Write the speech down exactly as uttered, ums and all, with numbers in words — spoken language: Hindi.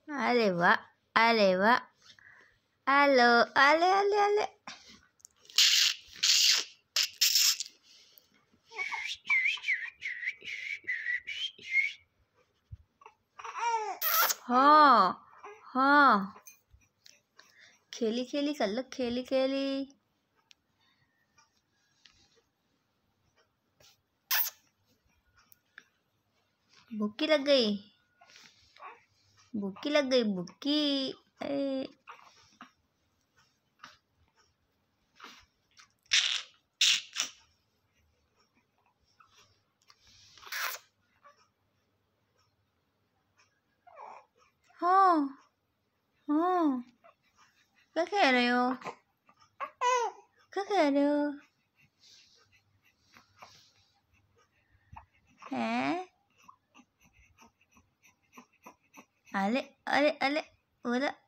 अरे वाह, अरे वाह, हेलो, अले अले अले। हाँ हाँ, खेली खेली कर लो, खेली खेली। भूखी लग गई, भूखी लग गई, भूखी। ए हाँ हाँ, क्या कह रहे हो, क्या कह रहे हो हैं? अले अरे अले बोला।